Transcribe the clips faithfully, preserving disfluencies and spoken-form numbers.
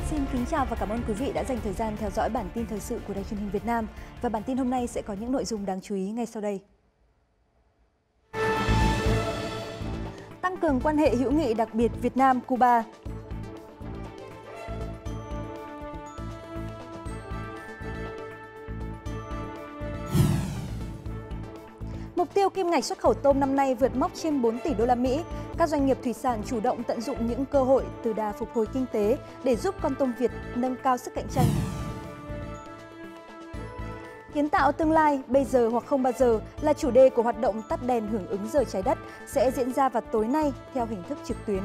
Xin kính chào và cảm ơn quý vị đã dành thời gian theo dõi bản tin thời sự của Đài Truyền hình Việt Nam. Và bản tin hôm nay sẽ có những nội dung đáng chú ý ngay sau đây. Tăng cường quan hệ hữu nghị đặc biệt Việt Nam-Cuba. Mục tiêu kim ngạch xuất khẩu tôm năm nay vượt mốc trên bốn tỷ đô la Mỹ. Các doanh nghiệp thủy sản chủ động tận dụng những cơ hội từ đà phục hồi kinh tế để giúp con tôm Việt nâng cao sức cạnh tranh. Kiến tạo tương lai bây giờ hoặc không bao giờ là chủ đề của hoạt động tắt đèn hưởng ứng giờ trái đất sẽ diễn ra vào tối nay theo hình thức trực tuyến.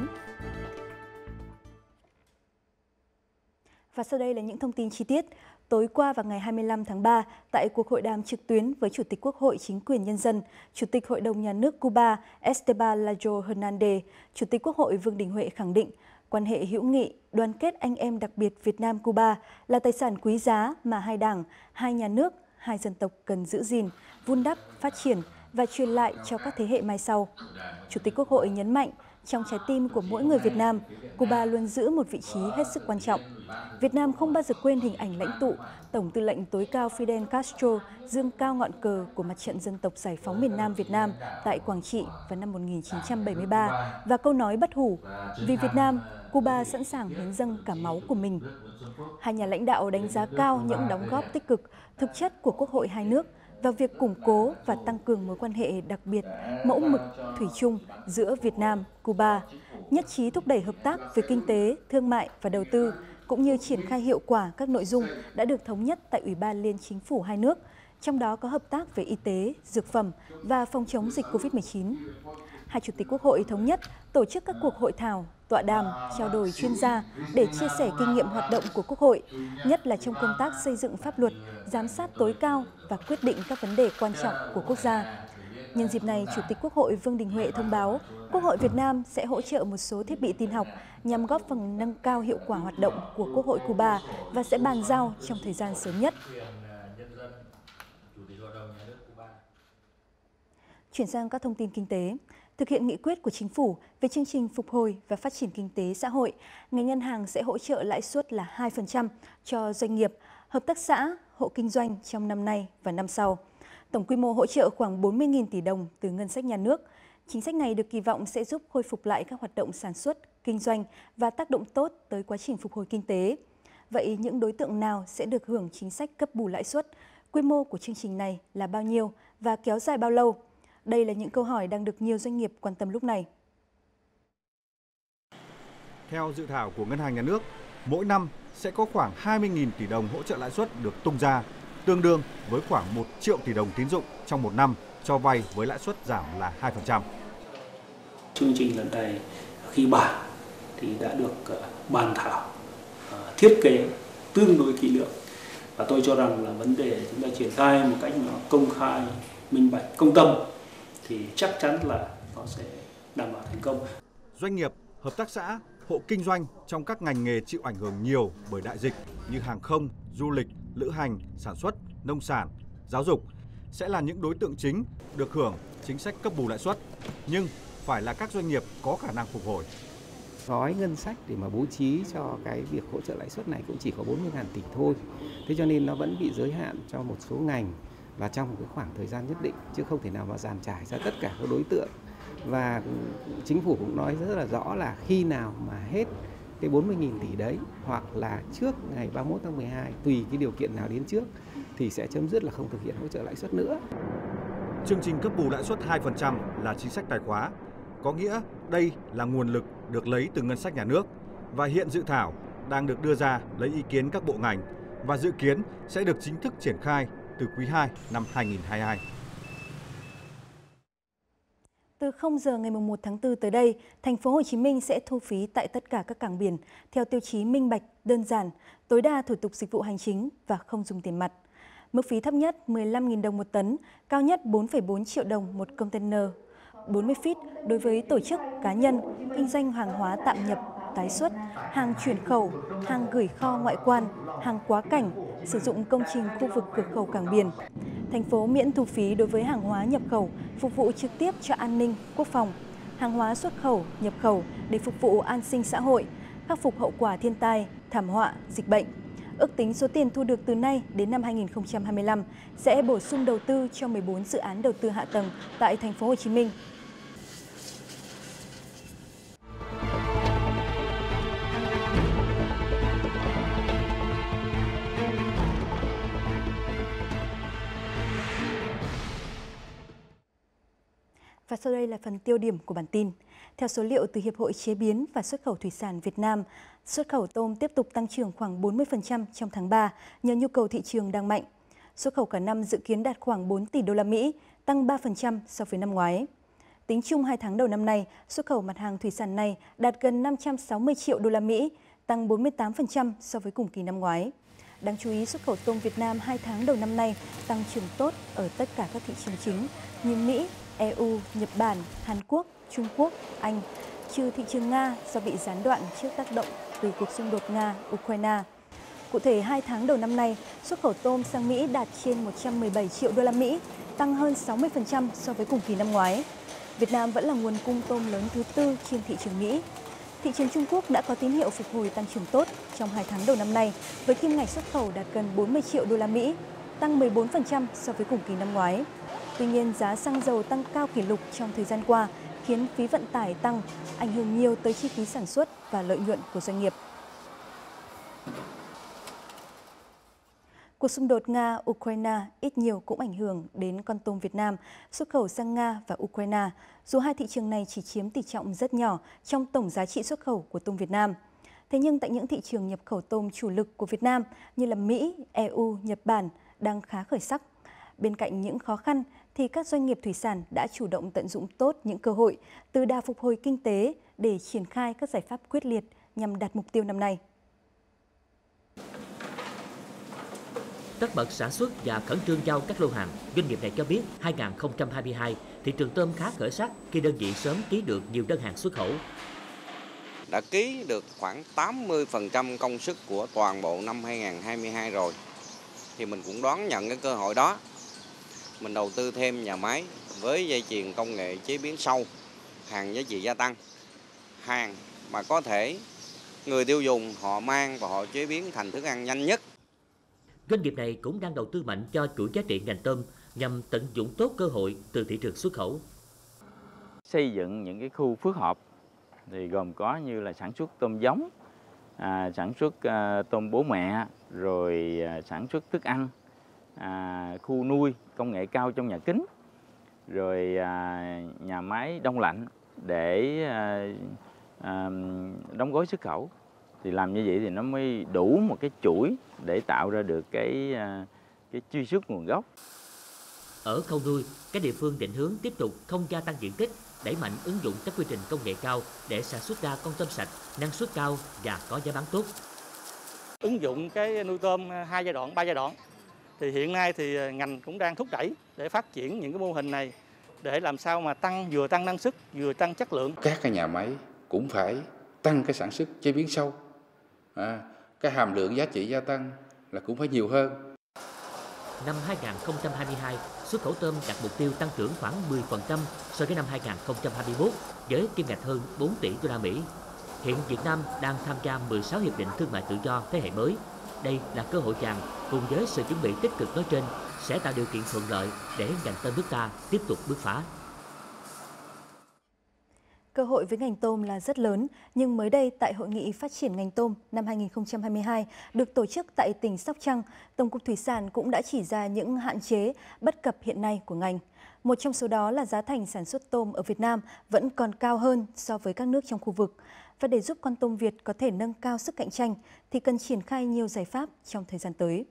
Và sau đây là những thông tin chi tiết. Tối qua vào ngày hai mươi lăm tháng ba, tại cuộc hội đàm trực tuyến với Chủ tịch Quốc hội Chính quyền Nhân dân, Chủ tịch Hội đồng Nhà nước Cuba Esteban Lazo Hernández, Chủ tịch Quốc hội Vương Đình Huệ khẳng định quan hệ hữu nghị, đoàn kết anh em đặc biệt Việt Nam-Cuba là tài sản quý giá mà hai đảng, hai nhà nước, hai dân tộc cần giữ gìn, vun đắp, phát triển và truyền lại cho các thế hệ mai sau. Chủ tịch Quốc hội nhấn mạnh, trong trái tim của mỗi người Việt Nam, Cuba luôn giữ một vị trí hết sức quan trọng. Việt Nam không bao giờ quên hình ảnh lãnh tụ, Tổng tư lệnh tối cao Fidel Castro dương cao ngọn cờ của Mặt trận Dân tộc Giải phóng miền Nam Việt Nam tại Quảng Trị vào năm một nghìn chín trăm bảy mươi ba và câu nói bất hủ, vì Việt Nam, Cuba sẵn sàng hiến dâng cả máu của mình. Hai nhà lãnh đạo đánh giá cao những đóng góp tích cực, thực chất của Quốc hội hai nước vào việc củng cố và tăng cường mối quan hệ đặc biệt, mẫu mực, thủy chung giữa Việt Nam, Cuba, nhất trí thúc đẩy hợp tác về kinh tế, thương mại và đầu tư, cũng như triển khai hiệu quả các nội dung đã được thống nhất tại Ủy ban Liên Chính phủ hai nước, trong đó có hợp tác về y tế, dược phẩm và phòng chống dịch Covid mười chín. Hai Chủ tịch Quốc hội thống nhất tổ chức các cuộc hội thảo, tọa đàm, trao đổi chuyên gia để chia sẻ kinh nghiệm hoạt động của Quốc hội, nhất là trong công tác xây dựng pháp luật, giám sát tối cao và quyết định các vấn đề quan trọng của quốc gia. Nhân dịp này, Chủ tịch Quốc hội Vương Đình Huệ thông báo, Quốc hội Việt Nam sẽ hỗ trợ một số thiết bị tin học nhằm góp phần nâng cao hiệu quả hoạt động của Quốc hội Cuba và sẽ bàn giao trong thời gian sớm nhất. Chuyển sang các thông tin kinh tế. Thực hiện nghị quyết của Chính phủ về chương trình phục hồi và phát triển kinh tế xã hội, ngành ngân hàng sẽ hỗ trợ lãi suất là hai phần trăm cho doanh nghiệp, hợp tác xã, hộ kinh doanh trong năm nay và năm sau. Tổng quy mô hỗ trợ khoảng bốn mươi nghìn tỷ đồng từ ngân sách nhà nước. Chính sách này được kỳ vọng sẽ giúp khôi phục lại các hoạt động sản xuất, kinh doanh và tác động tốt tới quá trình phục hồi kinh tế. Vậy những đối tượng nào sẽ được hưởng chính sách cấp bù lãi suất? Quy mô của chương trình này là bao nhiêu và kéo dài bao lâu? Đây là những câu hỏi đang được nhiều doanh nghiệp quan tâm lúc này. Theo dự thảo của Ngân hàng Nhà nước, mỗi năm sẽ có khoảng hai mươi nghìn tỷ đồng hỗ trợ lãi suất được tung ra, tương đương với khoảng một triệu tỷ đồng tín dụng trong một năm cho vay với lãi suất giảm là hai phần trăm. Chương trình lần này khi bàn thì đã được bàn thảo, thiết kế tương đối kỹ lưỡng. Và tôi cho rằng là vấn đề chúng ta triển khai một cách nó công khai, minh bạch, công tâm thì chắc chắn là nó sẽ đảm bảo thành công. Doanh nghiệp, hợp tác xã, hộ kinh doanh trong các ngành nghề chịu ảnh hưởng nhiều bởi đại dịch như hàng không, du lịch, lữ hành, sản xuất, nông sản, giáo dục sẽ là những đối tượng chính được hưởng chính sách cấp bù lãi suất, nhưng phải là các doanh nghiệp có khả năng phục hồi. Gói ngân sách để mà bố trí cho cái việc hỗ trợ lãi suất này cũng chỉ có bốn mươi nghìn tỷ thôi. Thế cho nên nó vẫn bị giới hạn cho một số ngành và trong một cái khoảng thời gian nhất định, chứ không thể nào mà dàn trải ra tất cả các đối tượng. Và chính phủ cũng nói rất là rõ là khi nào mà hết cái bốn mươi nghìn tỷ đấy, hoặc là trước ngày ba mươi mốt tháng mười hai, tùy cái điều kiện nào đến trước, thì sẽ chấm dứt là không thực hiện hỗ trợ lãi suất nữa. Chương trình cấp bù lãi suất hai phần trăm là chính sách tài khóa, có nghĩa đây là nguồn lực được lấy từ ngân sách nhà nước và hiện dự thảo đang được đưa ra lấy ý kiến các bộ ngành và dự kiến sẽ được chính thức triển khai từ quý hai năm hai nghìn không trăm hai mươi hai. Từ không giờ ngày một tháng tư tới đây, thành phố Hồ Chí Minh sẽ thu phí tại tất cả các cảng biển theo tiêu chí minh bạch, đơn giản, tối đa thủ tục dịch vụ hành chính và không dùng tiền mặt. Mức phí thấp nhất mười lăm nghìn đồng một tấn, cao nhất bốn phẩy bốn triệu đồng một container, bốn mươi feet đối với tổ chức, cá nhân, kinh doanh hàng hóa tạm nhập, tái xuất, hàng chuyển khẩu, hàng gửi kho ngoại quan, hàng quá cảnh, sử dụng công trình khu vực cửa khẩu cảng biển. Thành phố miễn thu phí đối với hàng hóa nhập khẩu, phục vụ trực tiếp cho an ninh, quốc phòng, hàng hóa xuất khẩu, nhập khẩu để phục vụ an sinh xã hội, khắc phục hậu quả thiên tai, thảm họa, dịch bệnh. Ước tính số tiền thu được từ nay đến năm hai nghìn không trăm hai mươi lăm sẽ bổ sung đầu tư cho mười bốn dự án đầu tư hạ tầng tại thành phố Hồ Chí Minh. Và sau đây là phần tiêu điểm của bản tin. Theo số liệu từ Hiệp hội Chế biến và Xuất khẩu Thủy sản Việt Nam, xuất khẩu tôm tiếp tục tăng trưởng khoảng bốn mươi phần trăm trong tháng ba nhờ nhu cầu thị trường đang mạnh. Xuất khẩu cả năm dự kiến đạt khoảng bốn tỷ đô la Mỹ, tăng ba phần trăm so với năm ngoái. Tính chung hai tháng đầu năm nay, xuất khẩu mặt hàng thủy sản này đạt gần năm trăm sáu mươi triệu đô la Mỹ, tăng bốn mươi tám phần trăm so với cùng kỳ năm ngoái. Đáng chú ý, xuất khẩu tôm Việt Nam hai tháng đầu năm nay tăng trưởng tốt ở tất cả các thị trường chính như Mỹ, e u, Nhật Bản, Hàn Quốc, Trung Quốc, Anh, trừ thị trường Nga do bị gián đoạn trước tác động từ cuộc xung đột Nga-Ukraine. Cụ thể, hai tháng đầu năm nay, xuất khẩu tôm sang Mỹ đạt trên một trăm mười bảy triệu đô la Mỹ, tăng hơn sáu mươi phần trăm so với cùng kỳ năm ngoái. Việt Nam vẫn là nguồn cung tôm lớn thứ tư trên thị trường Mỹ. Thị trường Trung Quốc đã có tín hiệu phục hồi tăng trưởng tốt trong hai tháng đầu năm nay, với kim ngạch xuất khẩu đạt gần bốn mươi triệu đô la Mỹ, tăng mười bốn phần trăm so với cùng kỳ năm ngoái. Tuy nhiên, giá xăng dầu tăng cao kỷ lục trong thời gian qua khiến phí vận tải tăng, ảnh hưởng nhiều tới chi phí sản xuất và lợi nhuận của doanh nghiệp. Cuộc xung đột Nga-Ukraine ít nhiều cũng ảnh hưởng đến con tôm Việt Nam xuất khẩu sang Nga và Ukraine, dù hai thị trường này chỉ chiếm tỷ trọng rất nhỏ trong tổng giá trị xuất khẩu của tôm Việt Nam. Thế nhưng tại những thị trường nhập khẩu tôm chủ lực của Việt Nam như là Mỹ, e u, Nhật Bản đang khá khởi sắc. Bên cạnh những khó khăn thì các doanh nghiệp thủy sản đã chủ động tận dụng tốt những cơ hội từ đà phục hồi kinh tế để triển khai các giải pháp quyết liệt nhằm đạt mục tiêu năm nay. Tất bật sản xuất và khẩn trương giao các lô hàng, doanh nghiệp này cho biết hai nghìn không trăm hai mươi hai thị trường tôm khá khởi sắc khi đơn vị sớm ký được nhiều đơn hàng xuất khẩu. Đã ký được khoảng tám mươi phần trăm công suất của toàn bộ năm hai nghìn không trăm hai mươi hai rồi. Thì mình cũng đón nhận cái cơ hội đó. Mình đầu tư thêm nhà máy với dây chuyền công nghệ chế biến sâu, hàng giá trị gia tăng, hàng mà có thể người tiêu dùng họ mang và họ chế biến thành thức ăn nhanh nhất. Doanh nghiệp này cũng đang đầu tư mạnh cho chuỗi giá trị ngành tôm nhằm tận dụng tốt cơ hội từ thị trường xuất khẩu. Xây dựng những cái khu phức hợp thì gồm có như là sản xuất tôm giống, à, sản xuất à, tôm bố mẹ, rồi à, sản xuất thức ăn, à, khu nuôi công nghệ cao trong nhà kính, rồi à, nhà máy đông lạnh để à, à, đóng gói xuất khẩu. Thì làm như vậy thì nó mới đủ một cái chuỗi để tạo ra được cái cái truy xuất nguồn gốc. Ở khâu nuôi, các địa phương định hướng tiếp tục không gia tăng diện tích, đẩy mạnh ứng dụng các quy trình công nghệ cao để sản xuất ra con tôm sạch, năng suất cao và có giá bán tốt. Ứng dụng cái nuôi tôm hai giai đoạn, ba giai đoạn. Thì hiện nay thì ngành cũng đang thúc đẩy để phát triển những cái mô hình này để làm sao mà tăng vừa tăng năng suất, vừa tăng chất lượng. Các cái nhà máy cũng phải tăng cái sản xuất chế biến sâu. À, cái hàm lượng giá trị gia tăng là cũng phải nhiều hơn. Năm hai nghìn không trăm hai mươi hai, xuất khẩu tôm đạt mục tiêu tăng trưởng khoảng mười phần trăm so với năm hai nghìn không trăm hai mươi mốt với kim ngạch hơn bốn tỷ đô la Mỹ. Hiện Việt Nam đang tham gia mười sáu hiệp định thương mại tự do thế hệ mới. Đây là cơ hội vàng cùng với sự chuẩn bị tích cực nói trên sẽ tạo điều kiện thuận lợi để ngành tôm nước ta tiếp tục bứt phá. Cơ hội với ngành tôm là rất lớn, nhưng mới đây tại Hội nghị Phát triển ngành tôm năm hai nghìn không trăm hai mươi hai được tổ chức tại tỉnh Sóc Trăng, Tổng cục Thủy sản cũng đã chỉ ra những hạn chế, bất cập hiện nay của ngành. Một trong số đó là giá thành sản xuất tôm ở Việt Nam vẫn còn cao hơn so với các nước trong khu vực. Và để giúp con tôm Việt có thể nâng cao sức cạnh tranh thì cần triển khai nhiều giải pháp trong thời gian tới.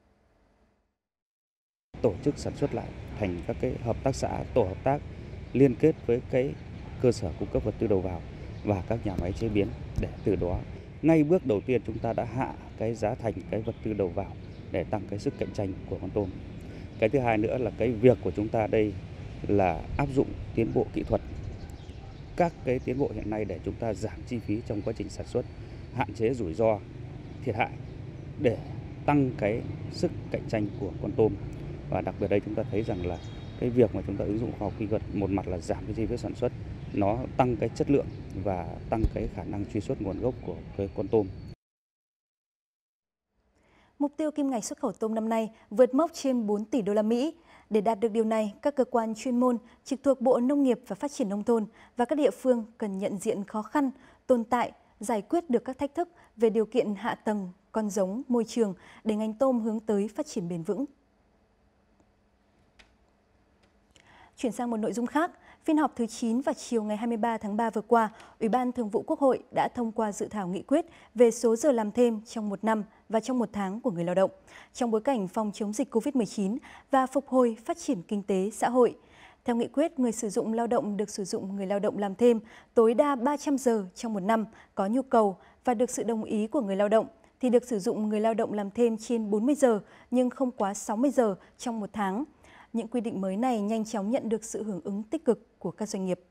Tổ chức sản xuất lại thành các cái hợp tác xã, tổ hợp tác liên kết với cái cơ sở cung cấp vật tư đầu vào và các nhà máy chế biến, để từ đó ngay bước đầu tiên chúng ta đã hạ cái giá thành cái vật tư đầu vào để tăng cái sức cạnh tranh của con tôm. Cái thứ hai nữa là cái việc của chúng ta đây là áp dụng tiến bộ kỹ thuật, các cái tiến bộ hiện nay để chúng ta giảm chi phí trong quá trình sản xuất, hạn chế rủi ro, thiệt hại để tăng cái sức cạnh tranh của con tôm. Và đặc biệt đây chúng ta thấy rằng là cái việc mà chúng ta ứng dụng khoa học kỹ thuật, một mặt là giảm cái chi phí sản xuất, nó tăng cái chất lượng và tăng cái khả năng truy xuất nguồn gốc của cái con tôm. Mục tiêu kim ngạch xuất khẩu tôm năm nay vượt mốc trên bốn tỷ đô la Mỹ. Để đạt được điều này, các cơ quan chuyên môn trực thuộc Bộ Nông nghiệp và Phát triển Nông thôn và các địa phương cần nhận diện khó khăn, tồn tại, giải quyết được các thách thức về điều kiện hạ tầng, con giống, môi trường để ngành tôm hướng tới phát triển bền vững. Chuyển sang một nội dung khác, phiên họp thứ chín vào chiều ngày hai mươi ba tháng ba vừa qua, Ủy ban Thường vụ Quốc hội đã thông qua dự thảo nghị quyết về số giờ làm thêm trong một năm và trong một tháng của người lao động, trong bối cảnh phòng chống dịch Covid mười chín và phục hồi phát triển kinh tế xã hội. Theo nghị quyết, người sử dụng lao động được sử dụng người lao động làm thêm tối đa ba trăm giờ trong một năm có nhu cầu và được sự đồng ý của người lao động, thì được sử dụng người lao động làm thêm trên bốn mươi giờ nhưng không quá sáu mươi giờ trong một tháng. Những quy định mới này nhanh chóng nhận được sự hưởng ứng tích cực của các doanh nghiệp.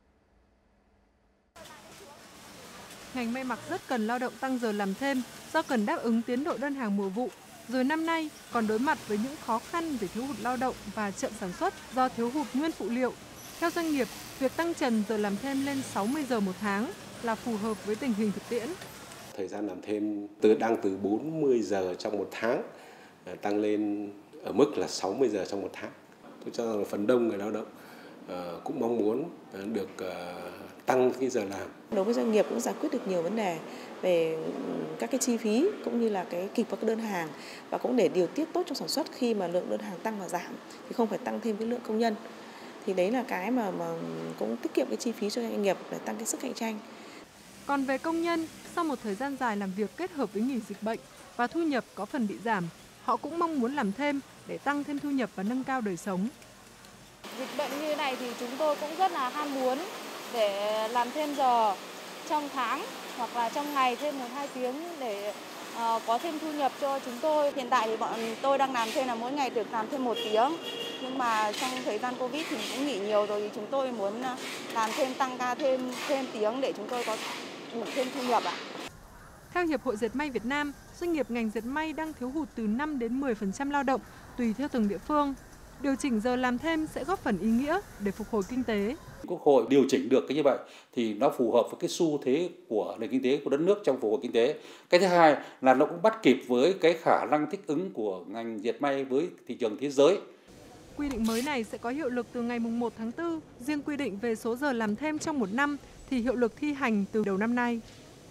Ngành may mặc rất cần lao động tăng giờ làm thêm do cần đáp ứng tiến độ đơn hàng mùa vụ. Rồi năm nay còn đối mặt với những khó khăn về thiếu hụt lao động và chậm sản xuất do thiếu hụt nguyên phụ liệu. Theo doanh nghiệp, việc tăng trần giờ làm thêm lên sáu mươi giờ một tháng là phù hợp với tình hình thực tiễn. Thời gian làm thêm từ đang từ bốn mươi giờ trong một tháng tăng lên ở mức là sáu mươi giờ trong một tháng. Tôi cho rằng là phần đông người lao động uh, cũng mong muốn uh, được uh, tăng cái giờ làm. Đối với doanh nghiệp cũng giải quyết được nhiều vấn đề về các cái chi phí cũng như là cái kịp các đơn hàng, và cũng để điều tiết tốt trong sản xuất khi mà lượng đơn hàng tăng và giảm thì không phải tăng thêm cái lượng công nhân. Thì đấy là cái mà mà cũng tiết kiệm cái chi phí cho doanh nghiệp để tăng cái sức cạnh tranh. Còn về công nhân, sau một thời gian dài làm việc kết hợp với nghỉ dịch bệnh và thu nhập có phần bị giảm, họ cũng mong muốn làm thêm để tăng thêm thu nhập và nâng cao đời sống. Dịch bệnh như này thì chúng tôi cũng rất là ham muốn để làm thêm giờ trong tháng hoặc là trong ngày thêm một hai tiếng để uh, có thêm thu nhập cho chúng tôi. Hiện tại thì bọn tôi đang làm thêm là mỗi ngày được làm thêm một tiếng. Nhưng mà trong thời gian Covid thì cũng nghỉ nhiều rồi thì chúng tôi muốn làm thêm, tăng ca thêm thêm tiếng để chúng tôi có đủ thêm thu nhập ạ. Theo Hiệp hội Dệt may Việt Nam, doanh nghiệp ngành dệt may đang thiếu hụt từ năm đến mười phần trăm lao động tùy theo từng địa phương. Điều chỉnh giờ làm thêm sẽ góp phần ý nghĩa để phục hồi kinh tế. Quốc hội điều chỉnh được cái như vậy thì nó phù hợp với cái xu thế của nền kinh tế của đất nước trong phục hồi kinh tế. Cái thứ hai là nó cũng bắt kịp với cái khả năng thích ứng của ngành dệt may với thị trường thế giới. Quy định mới này sẽ có hiệu lực từ ngày mùng một tháng tư. Riêng quy định về số giờ làm thêm trong một năm thì hiệu lực thi hành từ đầu năm nay.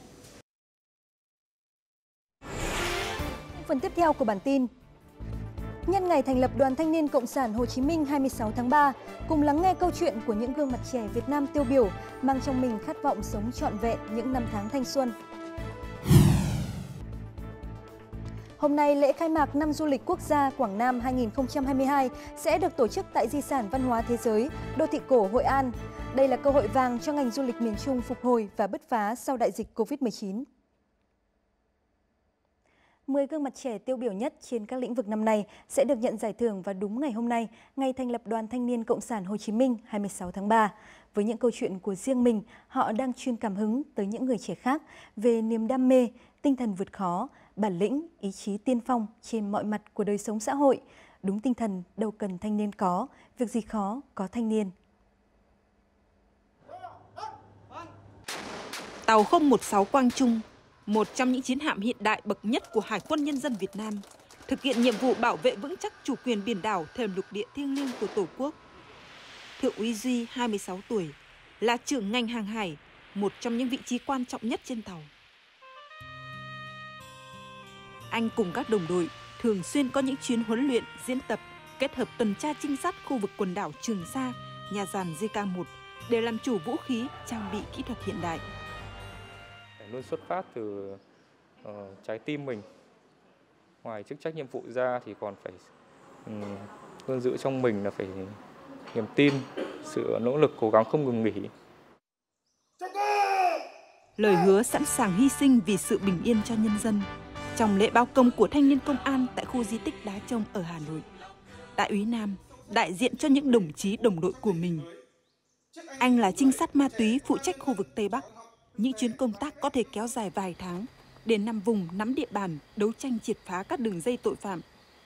Phần tiếp theo của bản tin. Nhân ngày thành lập Đoàn Thanh niên Cộng sản Hồ Chí Minh hai mươi sáu tháng ba, cùng lắng nghe câu chuyện của những gương mặt trẻ Việt Nam tiêu biểu mang trong mình khát vọng sống trọn vẹn những năm tháng thanh xuân. Hôm nay, lễ khai mạc Năm Du lịch Quốc gia Quảng Nam hai nghìn không trăm hai mươi hai sẽ được tổ chức tại Di sản Văn hóa Thế giới, Đô thị cổ Hội An. Đây là cơ hội vàng cho ngành du lịch miền Trung phục hồi và bứt phá sau đại dịch Covid mười chín. mười gương mặt trẻ tiêu biểu nhất trên các lĩnh vực năm nay sẽ được nhận giải thưởng vào đúng ngày hôm nay, ngày thành lập Đoàn Thanh niên Cộng sản Hồ Chí Minh hai mươi sáu tháng ba. Với những câu chuyện của riêng mình, họ đang truyền cảm hứng tới những người trẻ khác về niềm đam mê, tinh thần vượt khó, bản lĩnh, ý chí tiên phong trên mọi mặt của đời sống xã hội. Đúng tinh thần đâu cần thanh niên có, việc gì khó có thanh niên. Tàu không một sáu Quang Trung, một trong những chiến hạm hiện đại bậc nhất của Hải quân Nhân dân Việt Nam, thực hiện nhiệm vụ bảo vệ vững chắc chủ quyền biển đảo thềm lục địa thiêng liêng của Tổ quốc. Thượng úy Duy, hai mươi sáu tuổi, là trưởng ngành hàng hải, một trong những vị trí quan trọng nhất trên tàu. Anh cùng các đồng đội thường xuyên có những chuyến huấn luyện, diễn tập, kết hợp tuần tra trinh sát khu vực quần đảo Trường Sa, nhà giàn J K một để làm chủ vũ khí, trang bị kỹ thuật hiện đại. Luôn xuất phát từ uh, trái tim mình. Ngoài chức trách nhiệm vụ ra thì còn phải um, luôn giữ trong mình là phải niềm tin, sự nỗ lực cố gắng không ngừng nghỉ. Lời hứa sẵn sàng hy sinh vì sự bình yên cho nhân dân. Trong lễ báo công của thanh niên công an tại khu di tích Đá Trông ở Hà Nội, Đại úy Nam đại diện cho những đồng chí đồng đội của mình. Anh là trinh sát ma túy phụ trách khu vực Tây Bắc. Những chuyến công tác có thể kéo dài vài tháng để nằm vùng nắm địa bàn, đấu tranh triệt phá các đường dây tội phạm.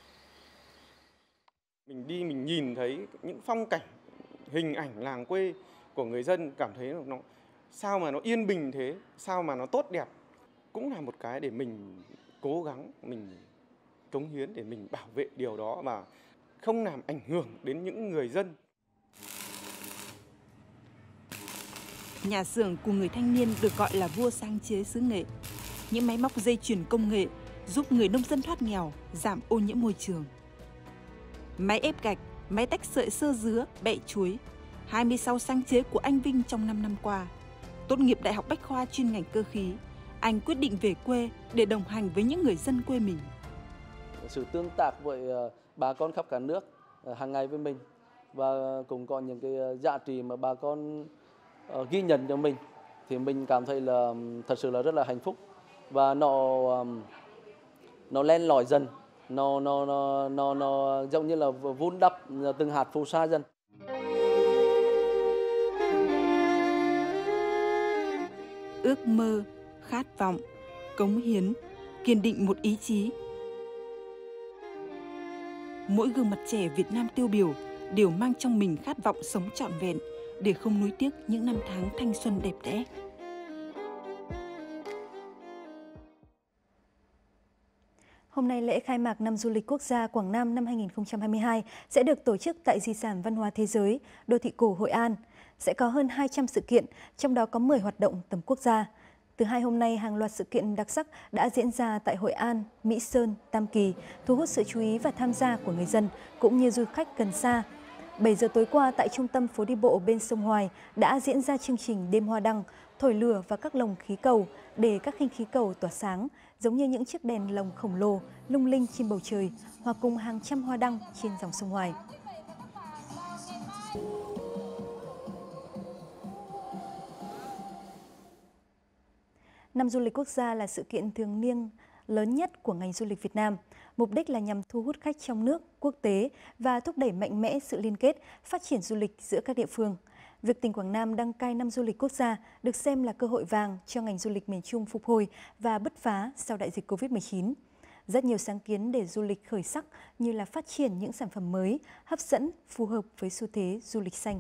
Mình đi mình nhìn thấy những phong cảnh, hình ảnh làng quê của người dân, cảm thấy nó sao mà nó yên bình thế, sao mà nó tốt đẹp. Cũng là một cái để mình cố gắng, mình cống hiến để mình bảo vệ điều đó và không làm ảnh hưởng đến những người dân. Nhà xưởng của người thanh niên được gọi là vua sáng chế xứ Nghệ. Những máy móc dây chuyền công nghệ giúp người nông dân thoát nghèo, giảm ô nhiễm môi trường. Máy ép gạch, máy tách sợi sơ dứa, bẹ chuối, hai mươi sáu sáng chế của anh Vinh trong năm năm qua. Tốt nghiệp Đại học Bách khoa chuyên ngành cơ khí, anh quyết định về quê để đồng hành với những người dân quê mình. Sự tương tác với bà con khắp cả nước hàng ngày với mình và cũng có những cái giá trị mà bà con ghi nhận cho mình thì mình cảm thấy là thật sự là rất là hạnh phúc và nó nó len lỏi dần, nó nó nó nó nó giống như là vun đắp từng hạt phù sa dần. Ước mơ, khát vọng, cống hiến, kiên định một ý chí. Mỗi gương mặt trẻ Việt Nam tiêu biểu đều mang trong mình khát vọng sống trọn vẹn để không nuối tiếc những năm tháng thanh xuân đẹp đẽ. Hôm nay, lễ khai mạc năm du lịch quốc gia Quảng Nam năm hai nghìn không trăm hai mươi hai sẽ được tổ chức tại Di sản Văn hóa Thế giới, Đô thị cổ Hội An. Sẽ có hơn hai trăm sự kiện, trong đó có mười hoạt động tầm quốc gia. Từ hai hôm nay, hàng loạt sự kiện đặc sắc đã diễn ra tại Hội An, Mỹ Sơn, Tam Kỳ, thu hút sự chú ý và tham gia của người dân cũng như du khách gần xa. bảy giờ tối qua tại trung tâm phố đi bộ bên sông Hoài đã diễn ra chương trình Đêm Hoa Đăng, thổi lửa và các lồng khí cầu để các khinh khí cầu tỏa sáng, giống như những chiếc đèn lồng khổng lồ lung linh trên bầu trời, hòa cùng hàng trăm hoa đăng trên dòng sông Hoài. Năm du lịch quốc gia là sự kiện thường niên lớn nhất của ngành du lịch Việt Nam. Mục đích là nhằm thu hút khách trong nước, quốc tế và thúc đẩy mạnh mẽ sự liên kết, phát triển du lịch giữa các địa phương. Việc tỉnh Quảng Nam đăng cai năm du lịch quốc gia được xem là cơ hội vàng cho ngành du lịch miền Trung phục hồi và bứt phá sau đại dịch Covid mười chín. Rất nhiều sáng kiến để du lịch khởi sắc như là phát triển những sản phẩm mới, hấp dẫn, phù hợp với xu thế du lịch xanh.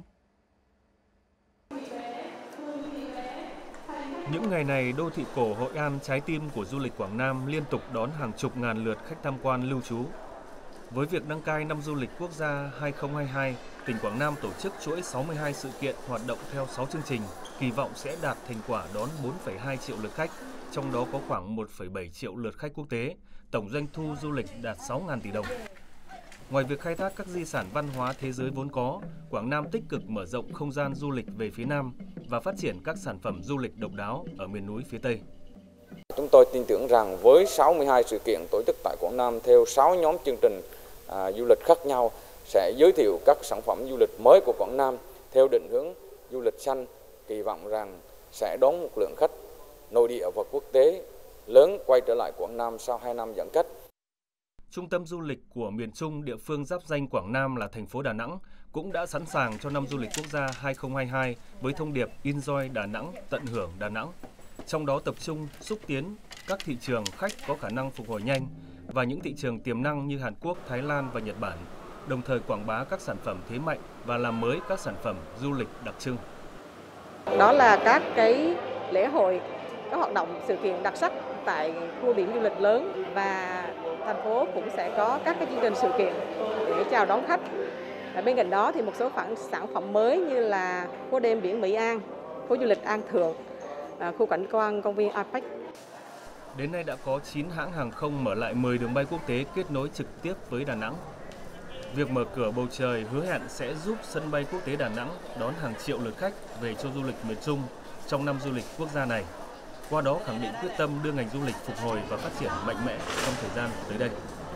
Những ngày này, đô thị cổ Hội An, trái tim của du lịch Quảng Nam, liên tục đón hàng chục ngàn lượt khách tham quan lưu trú. Với việc đăng cai năm du lịch quốc gia hai không hai hai, tỉnh Quảng Nam tổ chức chuỗi sáu mươi hai sự kiện hoạt động theo sáu chương trình, kỳ vọng sẽ đạt thành quả đón bốn phẩy hai triệu lượt khách, trong đó có khoảng một phẩy bảy triệu lượt khách quốc tế, tổng doanh thu du lịch đạt sáu nghìn tỷ đồng. Ngoài việc khai thác các di sản văn hóa thế giới vốn có, Quảng Nam tích cực mở rộng không gian du lịch về phía Nam và phát triển các sản phẩm du lịch độc đáo ở miền núi phía Tây. Chúng tôi tin tưởng rằng với sáu mươi hai sự kiện tổ chức tại Quảng Nam theo sáu nhóm chương trình à, du lịch khác nhau sẽ giới thiệu các sản phẩm du lịch mới của Quảng Nam theo định hướng du lịch xanh, kỳ vọng rằng sẽ đón một lượng khách nội địa và quốc tế lớn quay trở lại Quảng Nam sau hai năm giãn cách. Trung tâm du lịch của miền Trung, địa phương giáp ranh Quảng Nam là thành phố Đà Nẵng cũng đã sẵn sàng cho năm du lịch quốc gia hai không hai hai với thông điệp Enjoy Đà Nẵng, tận hưởng Đà Nẵng. Trong đó tập trung xúc tiến các thị trường khách có khả năng phục hồi nhanh và những thị trường tiềm năng như Hàn Quốc, Thái Lan và Nhật Bản, đồng thời quảng bá các sản phẩm thế mạnh và làm mới các sản phẩm du lịch đặc trưng. Đó là các cái lễ hội, các hoạt động sự kiện đặc sắc tại khu điểm du lịch lớn và thành phố cũng sẽ có các cái chương trình sự kiện để chào đón khách. Và bên cạnh đó thì một số khoản sản phẩm mới như là phố đêm biển Mỹ An, phố du lịch An Thượng, khu cảnh quan công viên a pếch. Đến nay đã có chín hãng hàng không mở lại mười đường bay quốc tế kết nối trực tiếp với Đà Nẵng. Việc mở cửa bầu trời hứa hẹn sẽ giúp sân bay quốc tế Đà Nẵng đón hàng triệu lượt khách về cho du lịch miền Trung trong năm du lịch quốc gia này. Qua đó khẳng định quyết tâm đưa ngành du lịch phục hồi và phát triển mạnh mẽ trong thời gian tới đây.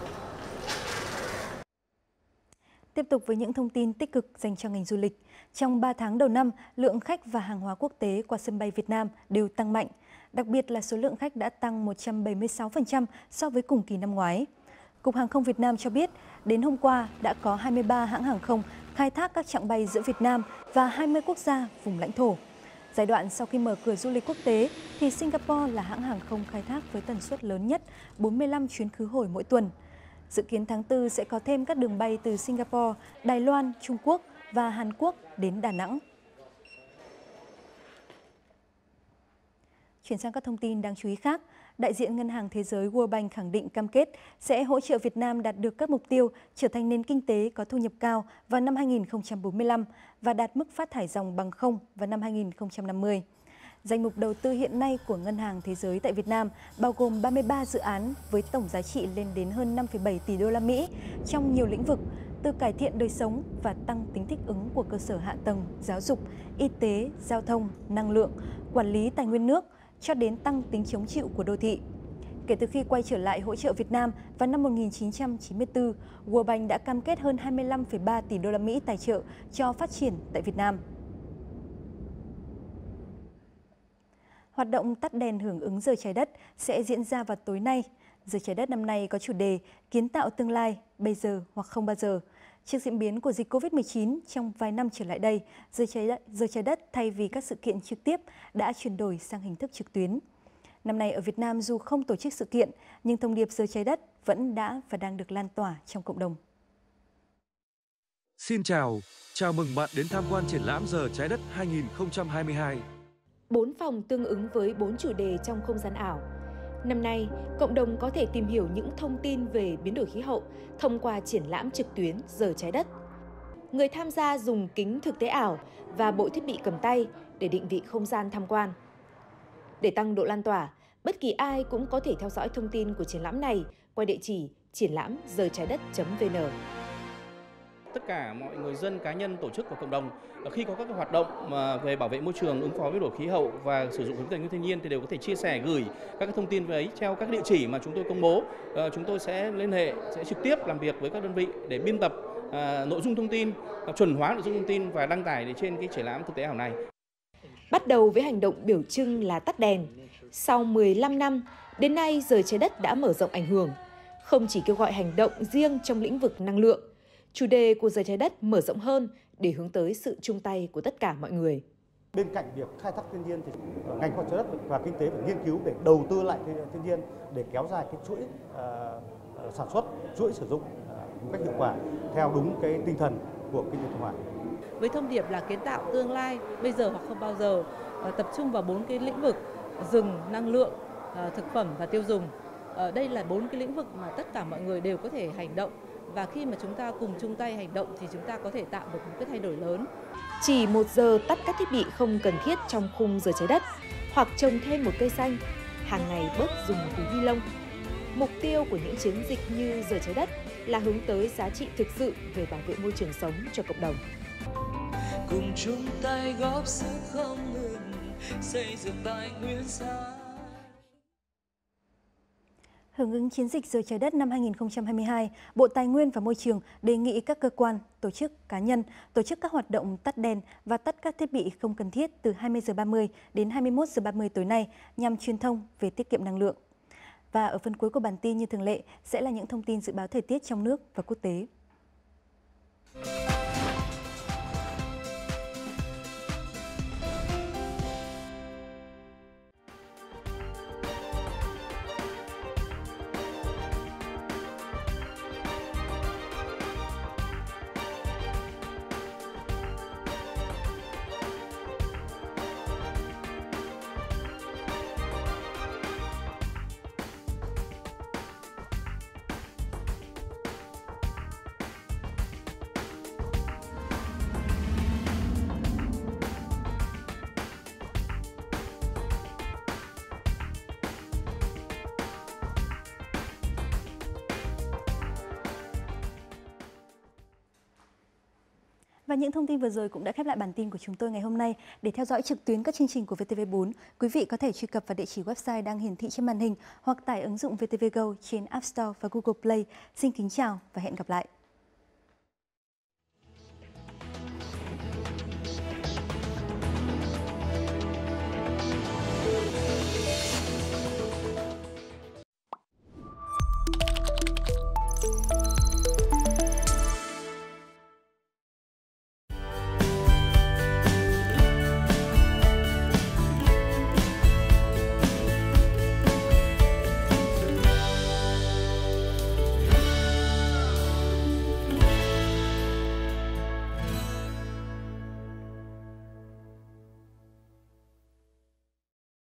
Tiếp tục với những thông tin tích cực dành cho ngành du lịch. Trong ba tháng đầu năm, lượng khách và hàng hóa quốc tế qua sân bay Việt Nam đều tăng mạnh. Đặc biệt là số lượng khách đã tăng một trăm bảy mươi sáu phần trăm so với cùng kỳ năm ngoái. Cục Hàng không Việt Nam cho biết, đến hôm qua đã có hai mươi ba hãng hàng không khai thác các chặng bay giữa Việt Nam và hai mươi quốc gia vùng lãnh thổ. Giai đoạn sau khi mở cửa du lịch quốc tế, thì Singapore là hãng hàng không khai thác với tần suất lớn nhất, bốn mươi lăm chuyến khứ hồi mỗi tuần. Dự kiến tháng tư sẽ có thêm các đường bay từ Singapore, Đài Loan, Trung Quốc và Hàn Quốc đến Đà Nẵng. Chuyển sang các thông tin đáng chú ý khác. đại diện Ngân hàng Thế giới World Bank khẳng định cam kết sẽ hỗ trợ Việt Nam đạt được các mục tiêu trở thành nền kinh tế có thu nhập cao vào năm hai nghìn không trăm bốn mươi lăm và đạt mức phát thải ròng bằng không vào năm hai nghìn không trăm năm mươi. Danh mục đầu tư hiện nay của Ngân hàng Thế giới tại Việt Nam bao gồm ba mươi ba dự án với tổng giá trị lên đến hơn năm phẩy bảy tỷ đô la Mỹ trong nhiều lĩnh vực, từ cải thiện đời sống và tăng tính thích ứng của cơ sở hạ tầng, giáo dục, y tế, giao thông, năng lượng, quản lý tài nguyên nước, cho đến tăng tính chống chịu của đô thị. Kể từ khi quay trở lại hỗ trợ Việt Nam vào năm một nghìn chín trăm chín mươi tư, World Bank đã cam kết hơn hai mươi lăm phẩy ba tỷ đô la Mỹ tài trợ cho phát triển tại Việt Nam. Hoạt động tắt đèn hưởng ứng Giờ Trái Đất sẽ diễn ra vào tối nay. Giờ Trái Đất năm nay có chủ đề Kiến tạo tương lai, bây giờ hoặc không bao giờ. Trước diễn biến của dịch Covid mười chín trong vài năm trở lại đây, Giờ Trái Đất, Giờ Trái Đất thay vì các sự kiện trực tiếp đã chuyển đổi sang hình thức trực tuyến. Năm nay ở Việt Nam dù không tổ chức sự kiện, nhưng thông điệp Giờ Trái Đất vẫn đã và đang được lan tỏa trong cộng đồng. Xin chào, chào mừng bạn đến tham quan triển lãm Giờ Trái Đất hai nghìn không trăm hai mươi hai. Bốn phòng tương ứng với bốn chủ đề trong không gian ảo. Năm nay, cộng đồng có thể tìm hiểu những thông tin về biến đổi khí hậu thông qua triển lãm trực tuyến Giờ Trái Đất. Người tham gia dùng kính thực tế ảo và bộ thiết bị cầm tay để định vị không gian tham quan. Để tăng độ lan tỏa, bất kỳ ai cũng có thể theo dõi thông tin của triển lãm này qua địa chỉ triển lãm giờ trái đất chấm vn. Tất cả mọi người dân, cá nhân, tổ chức và cộng đồng khi có các hoạt động mà về bảo vệ môi trường, ứng phó với biến đổi khí hậu và sử dụng tài nguyên thiên nhiên thì đều có thể chia sẻ, gửi các thông tin về ấy theo các địa chỉ mà chúng tôi công bố. Chúng tôi sẽ liên hệ, sẽ trực tiếp làm việc với các đơn vị để biên tập à, nội dung thông tin, chuẩn hóa nội dung thông tin và đăng tải trên cái triển lãm thực tế ảo này. Bắt đầu với hành động biểu trưng là tắt đèn. Sau mười lăm năm, đến nay Giờ Trái Đất đã mở rộng ảnh hưởng. Không chỉ kêu gọi hành động riêng trong lĩnh vực năng lượng, chủ đề của Giờ Trái Đất mở rộng hơn để hướng tới sự chung tay của tất cả mọi người. Bên cạnh việc khai thác thiên nhiên thì ngành khoa học trái đất và kinh tế phải nghiên cứu để đầu tư lại thiên nhiên để kéo dài cái chuỗi uh, sản xuất, chuỗi sử dụng uh, một cách hiệu quả theo đúng cái tinh thần của kinh tế tuần hoàn. Với thông điệp là kiến tạo tương lai bây giờ hoặc không bao giờ, tập trung vào bốn cái lĩnh vực: rừng, năng lượng, thực phẩm và tiêu dùng. Đây là bốn cái lĩnh vực mà tất cả mọi người đều có thể hành động, và khi mà chúng ta cùng chung tay hành động thì chúng ta có thể tạo được một cái thay đổi lớn. Chỉ một giờ tắt các thiết bị không cần thiết trong khung Giờ Trái Đất, hoặc trồng thêm một cây xanh, hàng ngày bớt dùng túi ni lông. Mục tiêu của những chiến dịch như Giờ Trái Đất là hướng tới giá trị thực sự về bảo vệ môi trường sống cho cộng đồng. Cùng chung tay góp sức không ngừng xây dựng tài nguyên xanh. Hưởng ứng chiến dịch Giờ Trái Đất năm hai nghìn không trăm hai mươi hai, Bộ Tài nguyên và Môi trường đề nghị các cơ quan, tổ chức, cá nhân tổ chức các hoạt động tắt đèn và tắt các thiết bị không cần thiết từ hai mươi giờ ba mươi đến hai mươi mốt giờ ba mươi tối nay nhằm truyền thông về tiết kiệm năng lượng. Và ở phần cuối của bản tin như thường lệ sẽ là những thông tin dự báo thời tiết trong nước và quốc tế. Và những thông tin vừa rồi cũng đã khép lại bản tin của chúng tôi ngày hôm nay. Để theo dõi trực tuyến các chương trình của vê tê vê bốn, quý vị có thể truy cập vào địa chỉ website đang hiển thị trên màn hình hoặc tải ứng dụng vê tê vê Go trên App Store và Google Play. Xin kính chào và hẹn gặp lại!